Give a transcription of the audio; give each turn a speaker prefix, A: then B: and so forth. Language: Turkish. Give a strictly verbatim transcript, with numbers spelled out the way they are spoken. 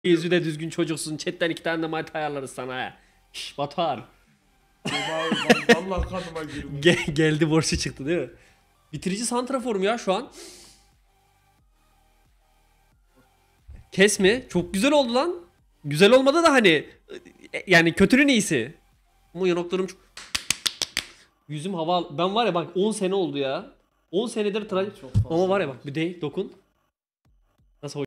A: Yüzü de düzgün çocuksun. Chatten iki tane de manita ayarlarız sana ha. Şşş Batuhan.
B: Vallahi kanıma girmiş.
A: Gel, geldi borçlu çıktı değil mi? Bitirici santraforum ya şu an. Kes mi? Çok güzel oldu lan. Güzel olmadı da hani yani kötünün iyisi. Ama yanaklarım çok... Yüzüm hava... Ben var ya bak on sene oldu ya. on senedir tıraş... Ama var ya bak bir de dokun.